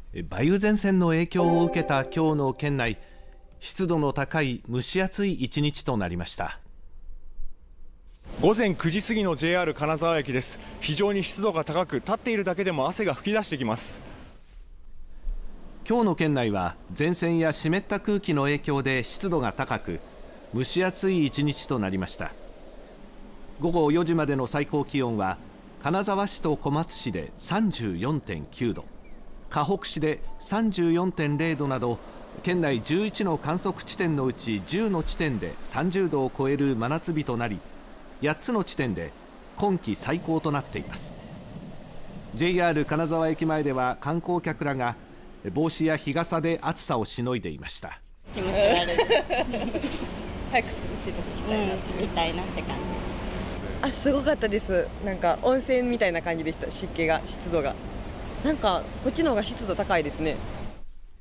梅雨前線の影響を受けた今日の県内、湿度の高い蒸し暑い一日となりました。 午前9時過ぎの JR 金沢駅です。非常に湿度が高く、立っているだけでも汗が噴き出してきます。 今日の県内は前線や湿った空気の影響で湿度が高く、蒸し暑い一日となりました。午後4時までの最高気温は金沢市と小松市で 34.9 度、かほく市で 34.0 度など、県内11の観測地点のうち10の地点で30度を超える真夏日となり、8つの地点で今季最高となっています。 JR 金沢駅前では観光客らが帽子や日傘で暑さをしのいでいました。 気持ち悪い早く涼しいとこ行きたいなって感じです。 すごかったです。なんか温泉みたいな感じでした。湿気が、湿度がなんかこっちの方が湿度高いですね。